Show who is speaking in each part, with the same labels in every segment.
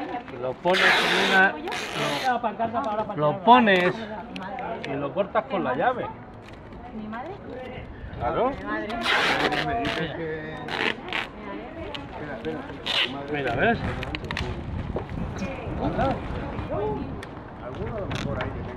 Speaker 1: Lo pones en una... Lo pones y lo cortas con la llave.
Speaker 2: ¿Mi madre?
Speaker 1: Claro.
Speaker 3: Me dices que...
Speaker 1: Mira, ¿ves?
Speaker 3: Anda. Alguno a lo mejor ahí que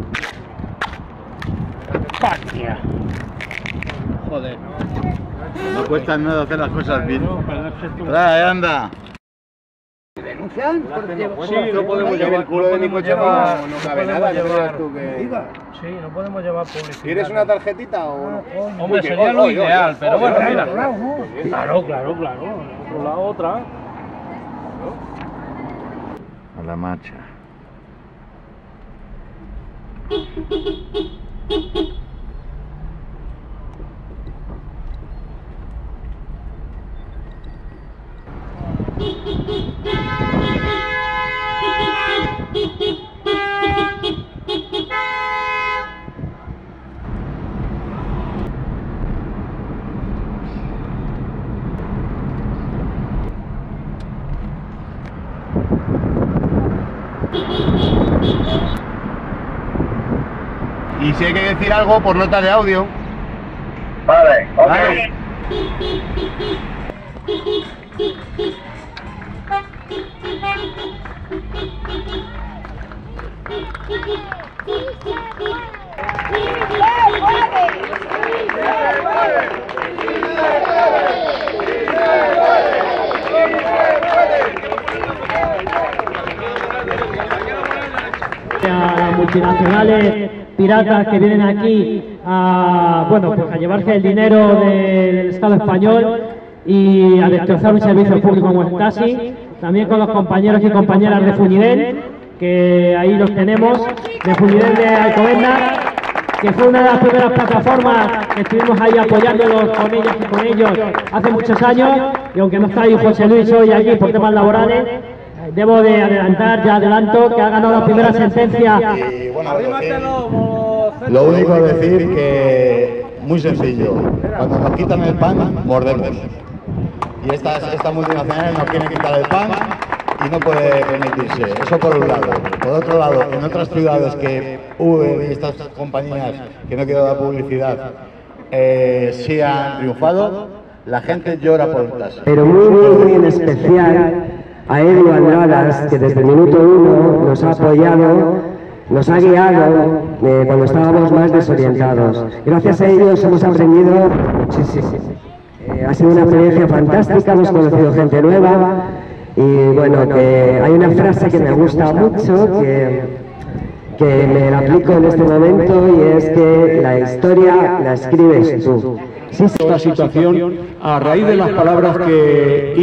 Speaker 3: tenga...
Speaker 1: ¡Patia! Joder.
Speaker 4: No cuesta nada hacer las cosas bien.
Speaker 1: No, pero es que tú...
Speaker 4: Trae, anda.
Speaker 3: ¿Denuncian?
Speaker 1: Sí, no podemos llevar...
Speaker 3: El culo de mi coche no cabe nada, ¿qué creas tú que...?
Speaker 1: Sí, no podemos llevar publicidad.
Speaker 3: ¿Quieres una tarjetita o no?
Speaker 1: Hombre, sería lo ideal, pero bueno, mira. Claro. Por la otra.
Speaker 4: A la marcha. Y si hay que decir algo por nota de audio.
Speaker 5: Vale, ok.
Speaker 4: Vale.
Speaker 6: A las multinacionales piratas que vienen aquí a, bueno, pues a llevarse el dinero del Estado español y a destrozar un servicio público como el taxi, también con los compañeros y compañeras de Funidel, que ahí los tenemos, de Funidel de Alcobendas, que fue una de las primeras plataformas que estuvimos ahí apoyándolos con ellas y con ellos hace muchos años, y aunque no está ahí José Luis hoy aquí por temas laborales, debo de adelantar, ya adelanto, que ha ganado la primera sentencia.
Speaker 4: Y bueno, lo único es decir que, muy sencillo, cuando nos quitan el pan, mordemos. Y estas multinacionales nos quieren quitar el pan y no puede permitirse. Eso por un lado. Por otro lado, en otras ciudades que Uber y estas compañías, que no quiero dar publicidad, sí han triunfado, la gente llora por el taxi.
Speaker 7: Pero muy en especial a Edu Andradas, que desde el minuto 1 nos ha apoyado, nos ha guiado cuando estábamos más desorientados. Gracias a ellos hemos aprendido muchísimo. Ha sido una experiencia fantástica, hemos conocido gente nueva y bueno, que hay una frase que me gusta mucho, que me la aplico en este momento, y es que la historia la escribes tú. Sí,
Speaker 8: esta situación a raíz de las palabras que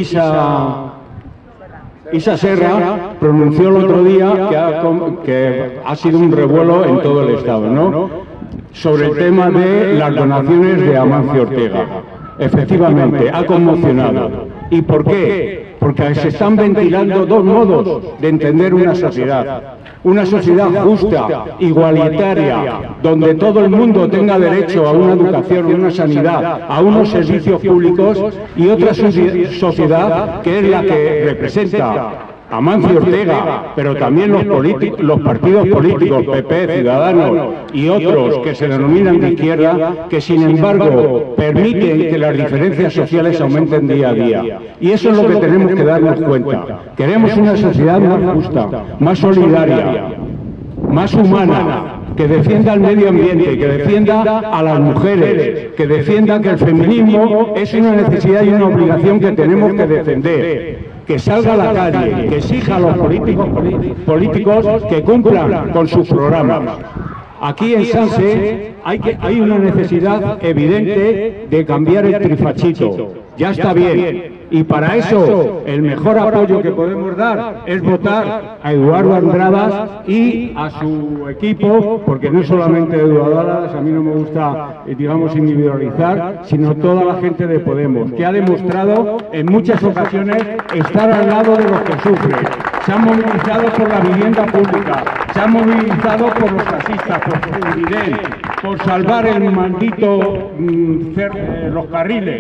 Speaker 8: Isa Serra pronunció el otro día, que ha sido un revuelo en todo el Estado, ¿no? Sobre el tema de las donaciones de Amancio Ortega. Efectivamente, ha conmocionado. ¿Y por qué? Porque se están ventilando dos modos de entender una sociedad. Una sociedad justa, igualitaria, donde todo el mundo tenga derecho a una educación, a una sanidad, a unos servicios públicos, y otra sociedad que es la que representa Amancio Ortega, pero también los partidos políticos, PP, Ciudadanos y otros que se denominan de izquierda, que sin embargo permiten que las diferencias sociales aumenten día a día. Y eso es lo que tenemos que darnos cuenta. Queremos una sociedad más justa, más solidaria, más humana, que defienda el medio ambiente, que defienda a las mujeres, que defienda que el feminismo es una necesidad y una obligación que tenemos que defender. Que salga a la calle, que exija a los políticos que cumplan con sus programas. Aquí en Sanse hay una necesidad evidente de cambiar el trifachito. Ya está bien. Y para eso el mejor apoyo que podemos dar es votar a Eduardo Andradas y a su equipo, porque no es solamente Eduardo Andradas, a mí no me gusta, digamos, individualizar, sino toda la gente de Podemos, que ha demostrado en muchas ocasiones estar al lado de los que sufren. Se han movilizado por la vivienda pública, se han movilizado por los taxistas, por Funidel, por salvar el maldito los carriles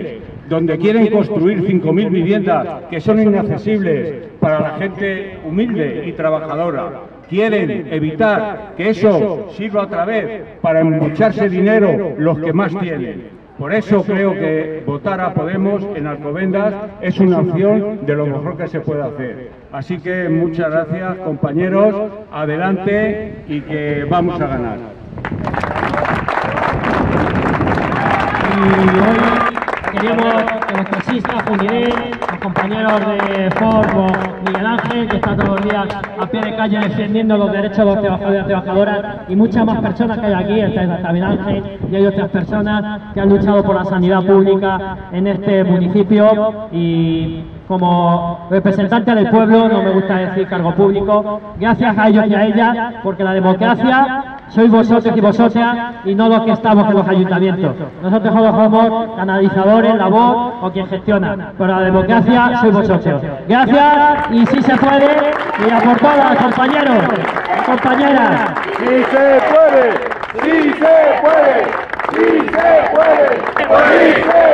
Speaker 8: donde quieren construir 5.000 viviendas que son inaccesibles para la gente humilde y trabajadora. Quieren evitar que eso sirva otra vez para embucharse dinero los que más tienen. Por eso creo que votar a Podemos en Alcobendas es una opción de lo mejor que se puede hacer. Así que muchas gracias, compañeros, adelante y que vamos a ganar.
Speaker 6: Y hoy queremos que los taxistas, Junidén, los compañeros de Ford, Miguel Ángel, que está todos los días a pie de calle defendiendo los derechos de los trabajadores y trabajadoras, y muchas más personas que hay aquí, está Miguel Ángel, y hay otras personas que han luchado por la sanidad pública en este municipio. Y como representante del pueblo, no me gusta decir cargo público, gracias a ellos y a ellas, porque la democracia sois vosotros y vosotras y no los que estamos en los ayuntamientos. Nosotros somos canalizadores, la voz o quien gestiona, pero la democracia sois vosotros. Gracias y si se puede, y a por todas, compañeros, compañeras.
Speaker 3: ¡Sí se puede! ¡Sí se puede! ¡Sí se puede! ¡Sí se puede!